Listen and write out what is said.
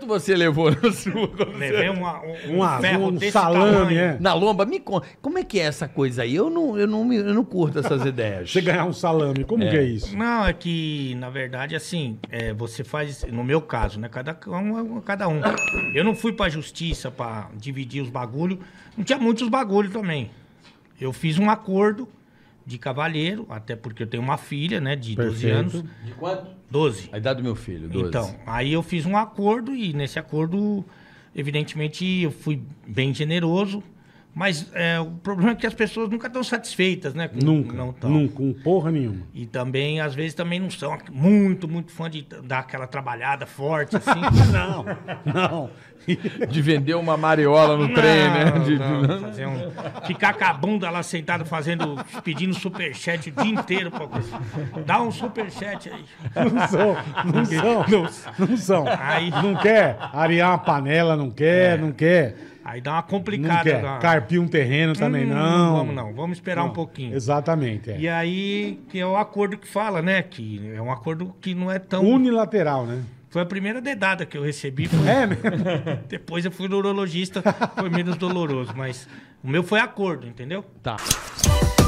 Quanto você levou na sua? Levei um ferro um desse salame, tamanho. é. Na lomba, me conta. Como é que é essa coisa aí? Eu não curto essas ideias. Você ganhar um salame, como que é isso? Não, é que, na verdade, assim, você faz, no meu caso, né? Cada um. Eu não fui pra justiça pra dividir os bagulhos. Não tinha muitos bagulhos também. Eu fiz um acordo de cavalheiro, até porque eu tenho uma filha, né, de 12 Perfeito. anos. De quanto? 12. A idade do meu filho, 12. Então, aí eu fiz um acordo e nesse acordo, evidentemente, eu fui bem generoso. Mas o problema é que as pessoas nunca estão satisfeitas, né? Nunca, Não tão. nunca, com porra nenhuma. E também, às vezes, também não são muito fã de dar aquela trabalhada forte, assim. Não. De vender uma mariola no trem, né? Não, fazer ficar com a bunda lá sentado pedindo superchat o dia inteiro. Pô. Dá um superchat aí. Não são. Aí- Não quer arear uma panela, não quer. Aí dá uma Não complicada. quer. Carpir um terreno também, não. Vamos esperar um pouquinho. Exatamente, E aí, que é o acordo que fala, né? Que é um acordo que não é tão... Unilateral, né? Foi a primeira dedada que eu recebi. É, né? Depois eu fui no urologista, foi menos doloroso. Mas o meu foi acordo, entendeu? Tá.